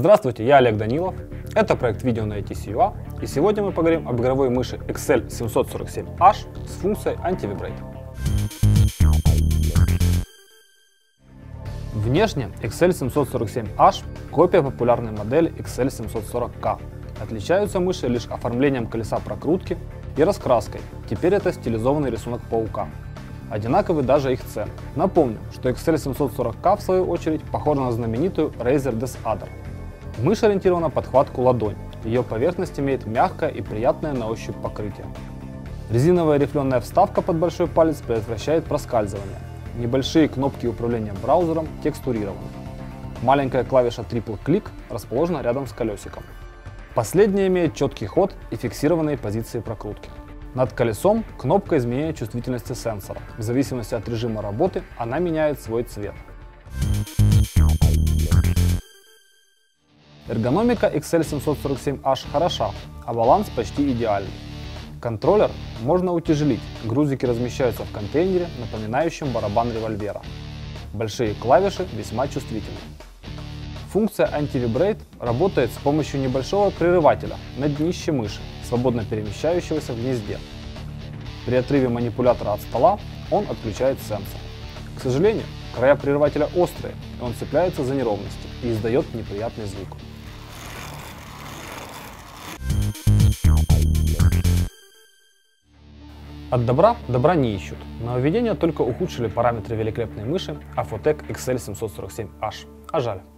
Здравствуйте, я Олег Данилов. Это проект видео на ITC.ua, и сегодня мы поговорим об игровой мыши Excel 747H с функцией Anti-Vibrate. Внешне Excel 747H – копия популярной модели Excel 740K. Отличаются мыши лишь оформлением колеса прокрутки и раскраской, теперь это стилизованный рисунок паука. Одинаковы даже их цены. Напомню, что Excel 740K в свою очередь похожа на знаменитую Razer Death Adder. Мышь ориентирована под хватку ладонь, ее поверхность имеет мягкое и приятное на ощупь покрытие. Резиновая рифленая вставка под большой палец предотвращает проскальзывание. Небольшие кнопки управления браузером текстурированы. Маленькая клавиша Triple Click расположена рядом с колесиком. Последняя имеет четкий ход и фиксированные позиции прокрутки. Над колесом кнопка изменения чувствительности сенсора. В зависимости от режима работы она меняет свой цвет. Эргономика Excel 747H хороша, а баланс почти идеальный. Контроллер можно утяжелить, грузики размещаются в контейнере, напоминающем барабан револьвера. Большие клавиши весьма чувствительны. Функция Anti-Vibrate работает с помощью небольшого прерывателя на днище мыши, свободно перемещающегося в гнезде. При отрыве манипулятора от стола он отключает сенсор. К сожалению, края прерывателя острые, и он цепляется за неровности и издает неприятный звук. От добра не ищут. Нововведения только ухудшили параметры великолепной мыши Afotec Excel 747H. А жаль.